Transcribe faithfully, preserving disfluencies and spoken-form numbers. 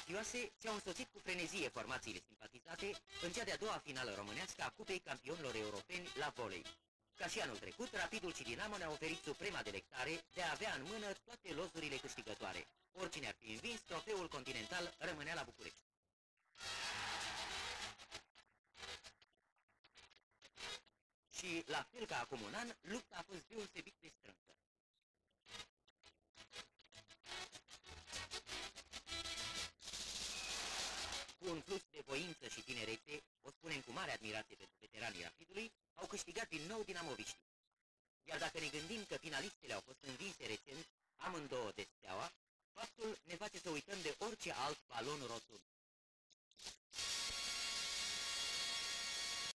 mafioase ți-au însoțit cu frenezie formațiile simpatizate în cea de-a doua finală românească a Cupei Campionilor Europeni la volei. Ca și anul trecut, Rapidul și Dinamo ne-au oferit suprema delectare de a avea în mână toate lozurile câștigătoare. Oricine ar fi învins, trofeul continental rămânea la București. Și, la fel ca acum un an, lupta a fost deosebit de strânsă. Cu un flux de voință și tinerețe, o spunem cu mare admirație pentru veteranii Rapidului, au câștigat din nou dinamoviștii. Iar dacă ne gândim că finalistele au fost învinse recent, amândouă de Steaua, faptul ne face să uităm de orice alt balon rotund.